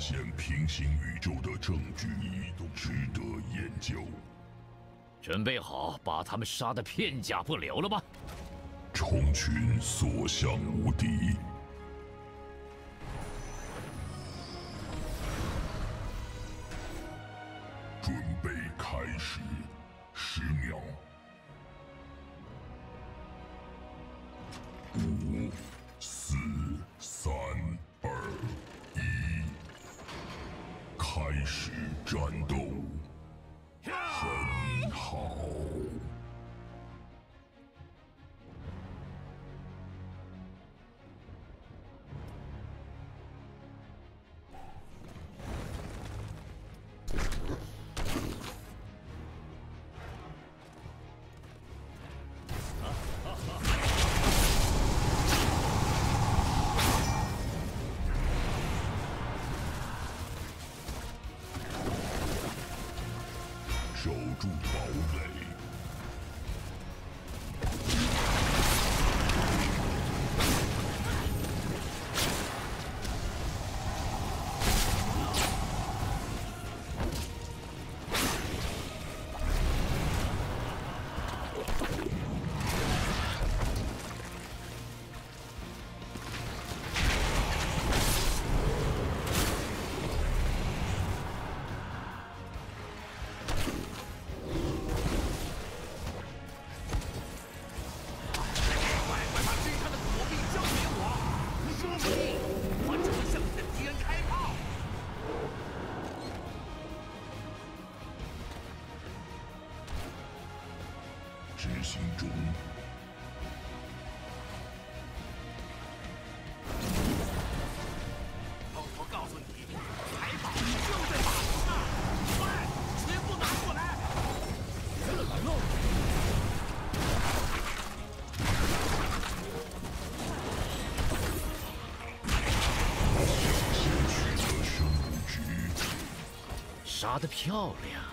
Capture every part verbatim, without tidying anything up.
现平行宇宙的证据值得研究。 准备好把他们杀得片甲不留了吗？ 虫群所向无敌。准备开始，十秒。五、四、三、二、一，开始战斗。很好。守住堡垒。执行中。 偷偷告诉你，财宝就在码头那儿，快，全部拿过来！来喽！ 先取得生物值， 杀得漂亮。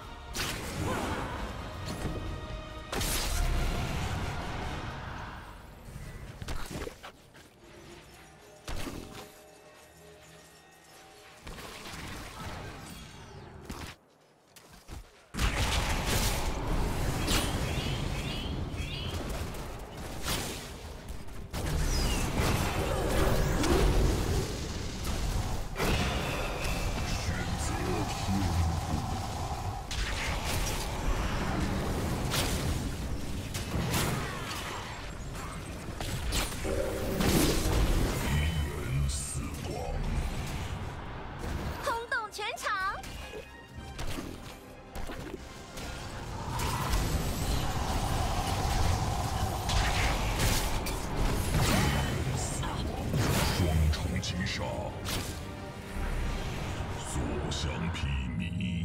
击杀，所向披靡。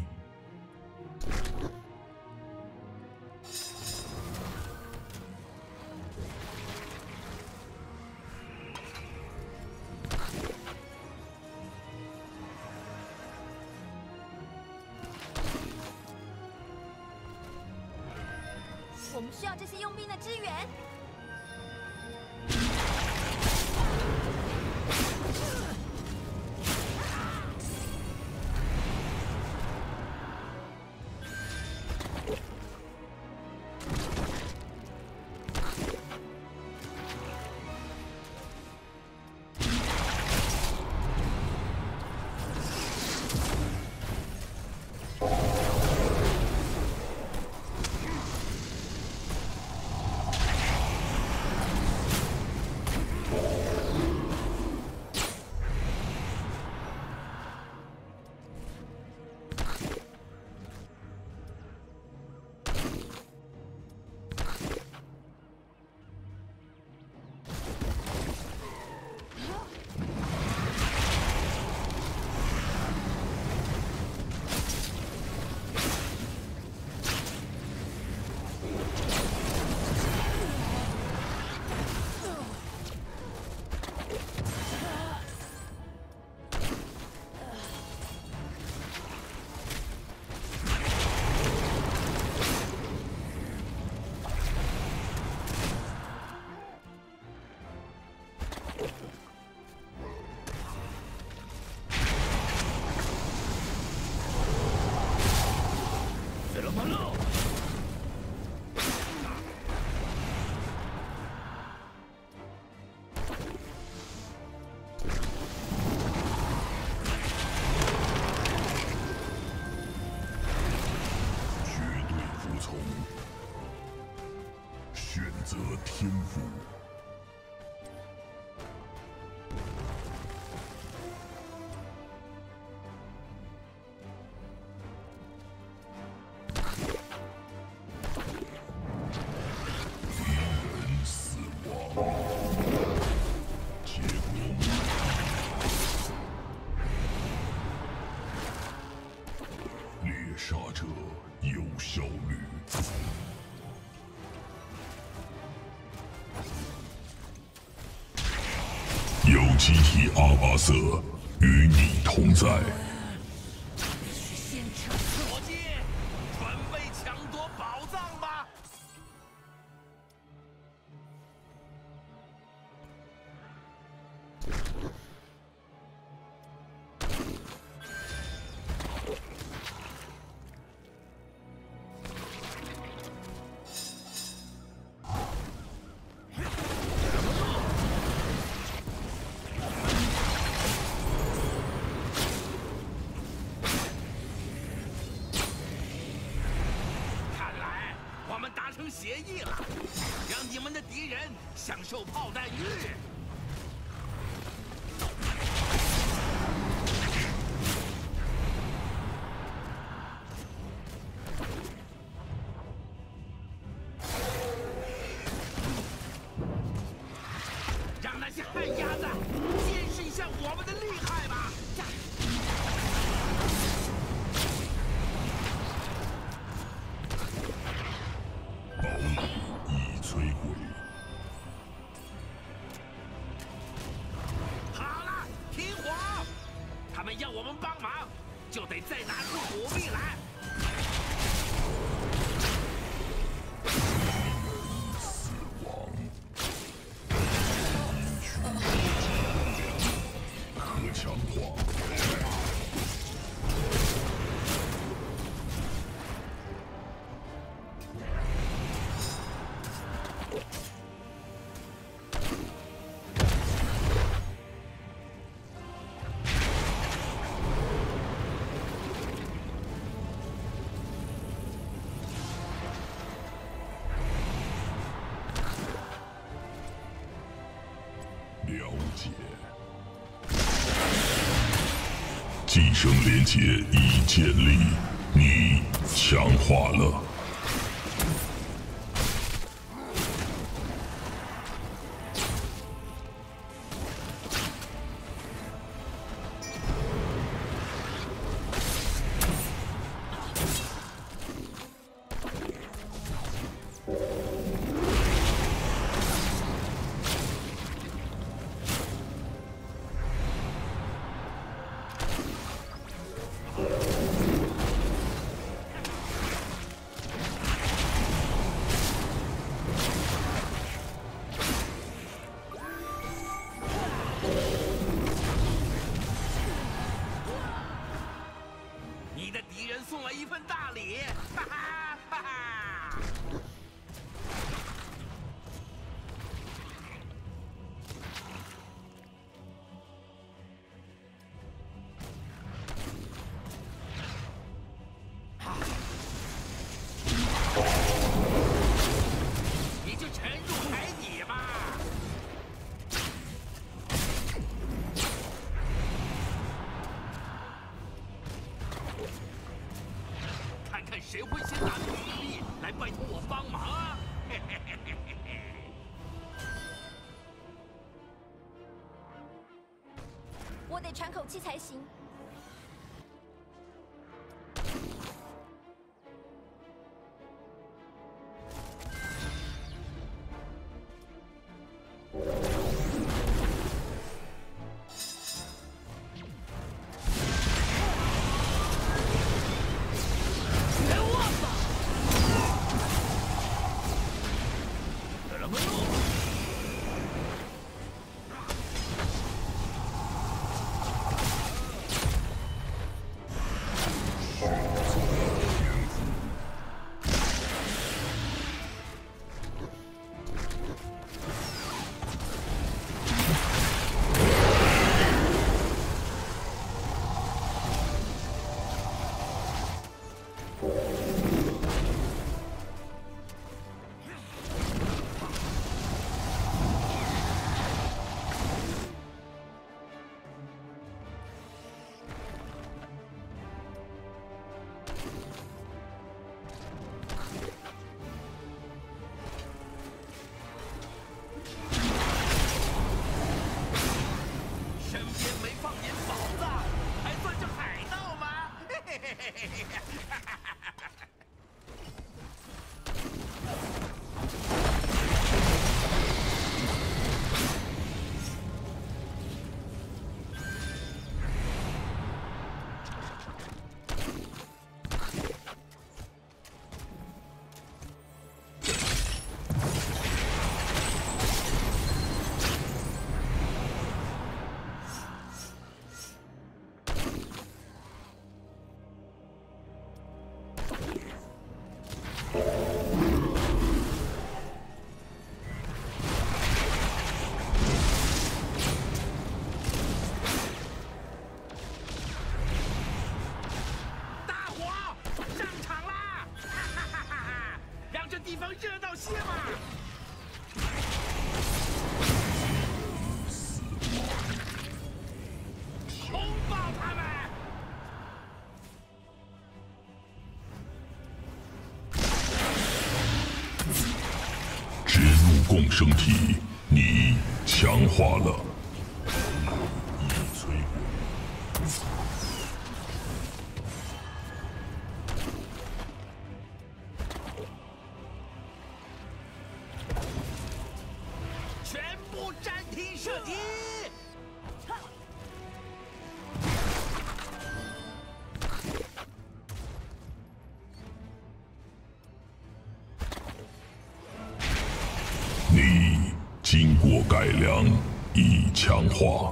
我们需要这些佣兵的支援。 天赋。敌人死亡，结果猎杀者有效率。 有机体阿巴瑟与你同在。 先撤火箭，准备抢夺宝藏吧！成协议了，让你们的敌人享受炮弹日。让那些旱鸭子见识一下我们的厉害吧！ 摧毁！ 好了，停火！他们要我们帮忙，就得再拿出火力来。 死亡！因需可强化。 了解，寄生连结已建立，你强化了。 你的敌人送来一份大礼，哈哈哈哈！你就沉入海底吧。 看看谁会先拿出实力来拜托我帮忙啊！嘿嘿嘿嘿嘿嘿。 我得喘口气才行。 热闹些嘛！轰爆他们！ 植入共生体，你强化了。已摧毁。 全部暂停射击！ 你经过改良，已强化。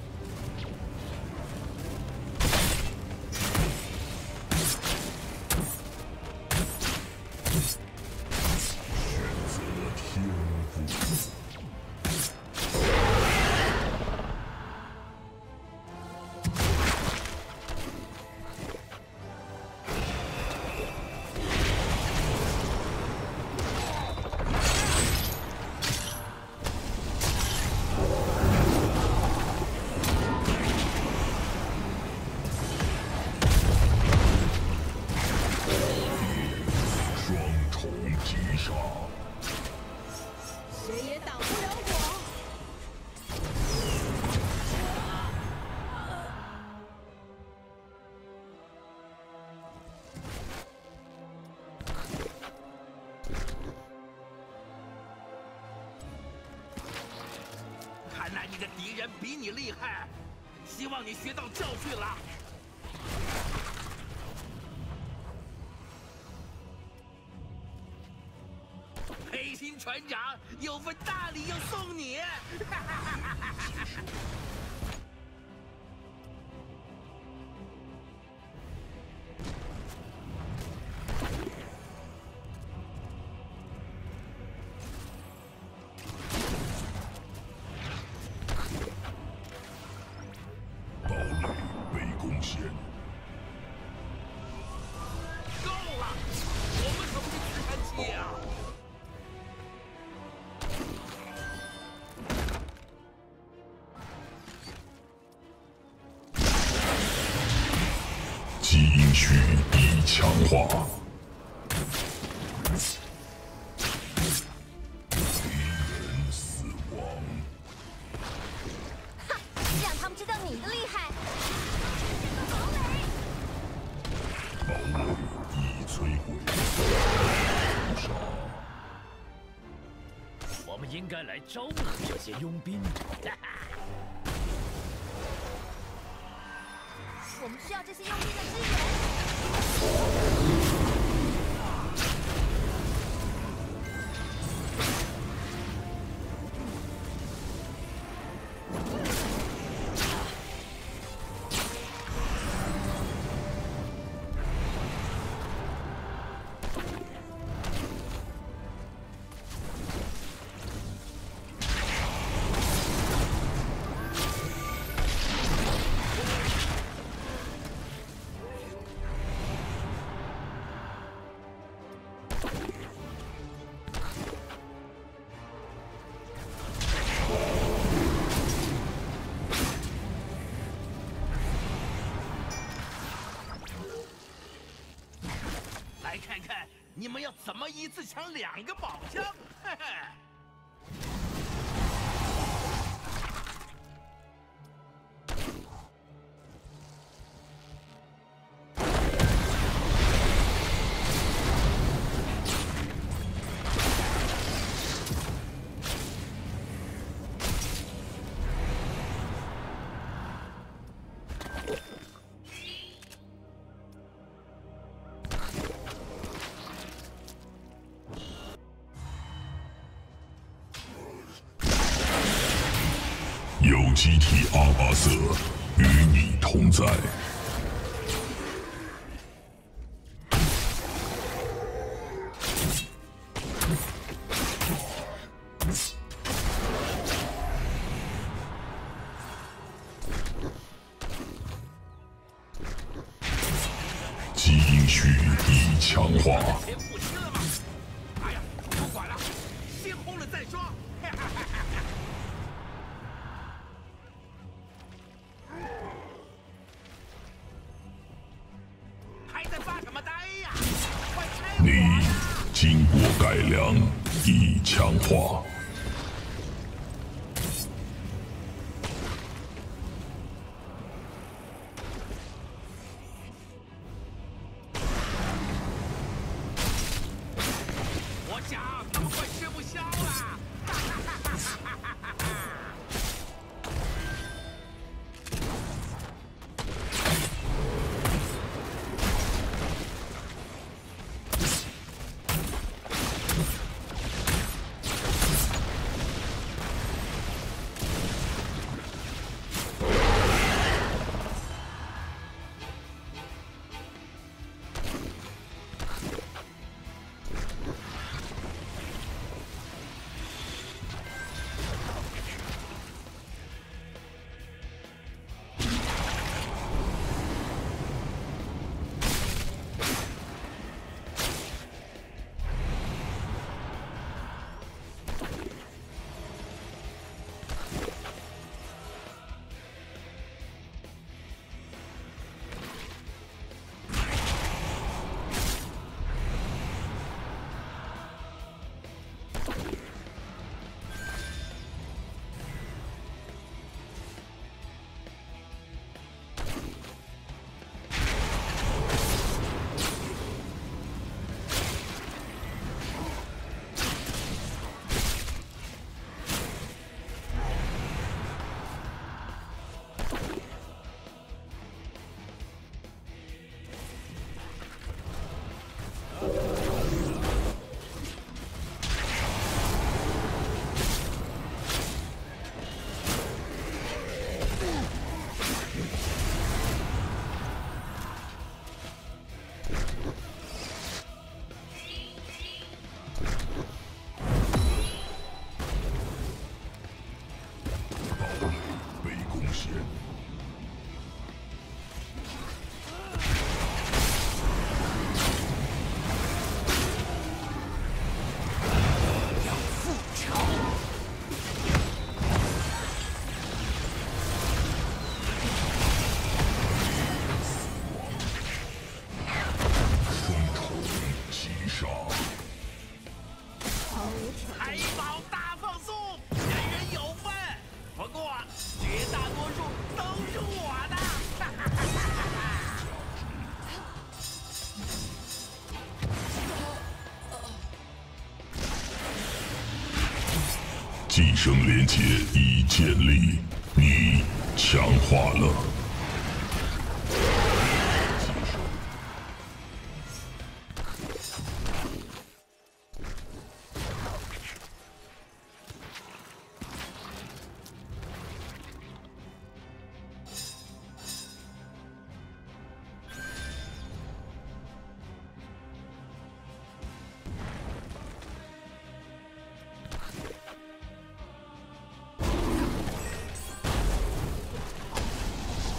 谁也挡不了我。 看来你的敌人比你厉害，希望你学到教训了。 黑心船长有份大礼要送你！ 堡垒被攻陷。 够了，我们可不是直升机啊！ 基因序已强化。敌人死亡。 哈！让他们知道你的厉害。堡垒。 堡垒已摧毁。屠杀。 我们应该来招募这些佣兵。哈哈。 我们需要这些佣兵的支援。 来看看你们要怎么一次抢两个宝箱！嘿嘿。 机体阿巴瑟与你同在。基因序已强化。 先不吃了吗？哎呀，不管了，先轰了再说。还在发什么呆呀？快拆你我呀！ 经过改良已强化。 我想他们快吃不消了。 被攻陷。风虫击杀。 海宝大放送，人人有份。不过绝大多数都是我的。 寄生连结已建立，你强化了。 我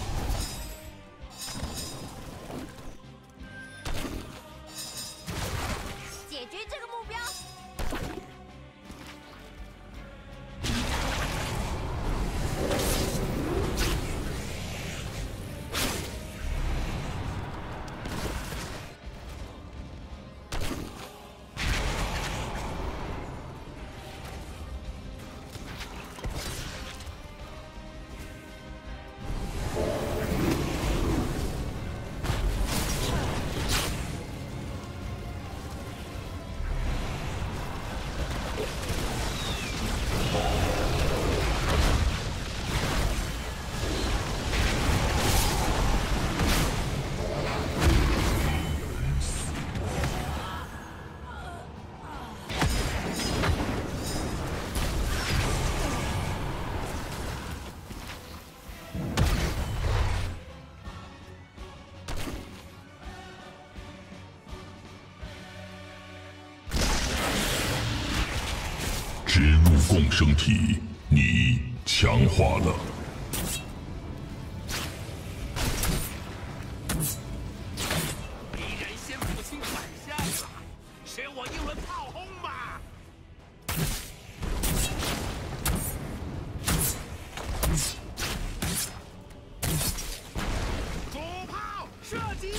共生体，你强化了。 敌人先抚清反向了，学我一轮炮轰吧！主炮射击！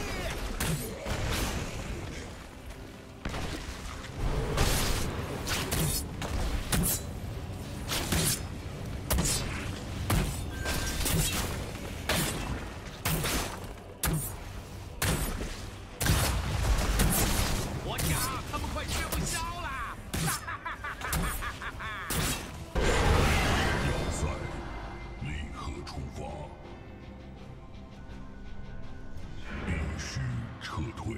我想他们快吃不消了！ 要塞，立刻出发，必须撤退。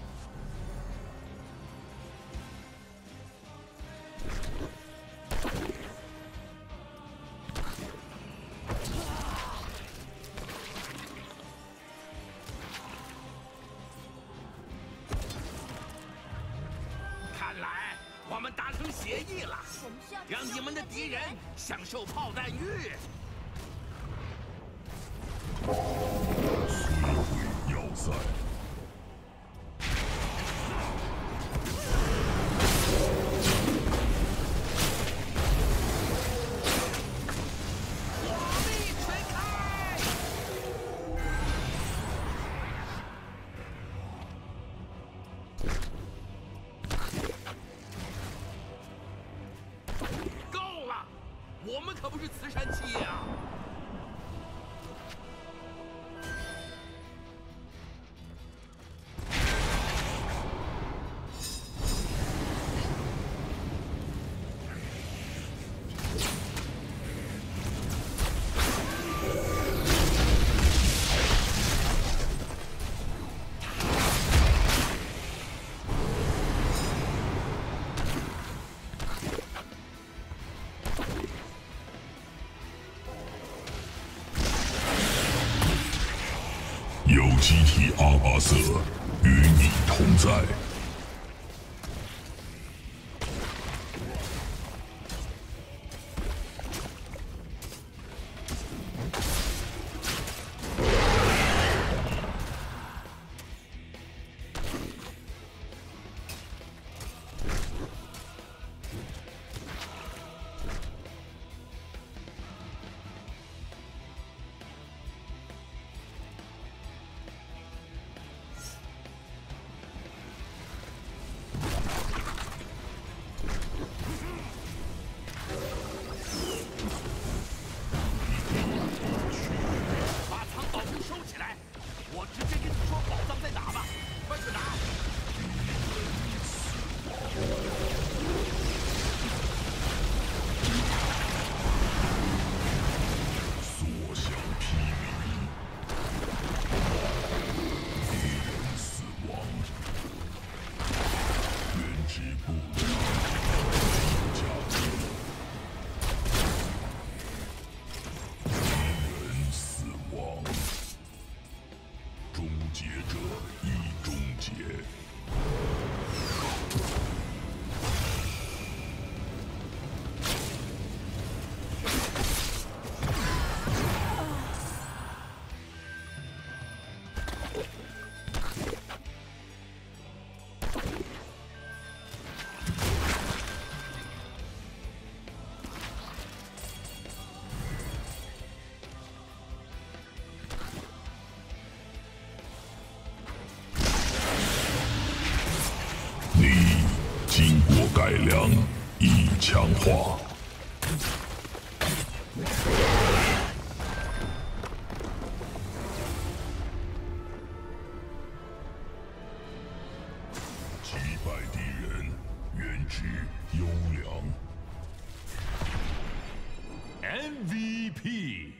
看来我们达成协议了， 我们需要让你们的敌人享受炮弹浴。 摧毁要塞。 够了，我们可不是慈善企业啊！ 有机体阿巴瑟与你同在。 把藏宝物收起来，我直接跟你说宝藏在哪吧，快去拿！ 所向披靡，敌人死亡，原之不良，加入。敌人死亡，终结者已终结。你经过改良，已强化。击败敌人，原之优良。 M V P。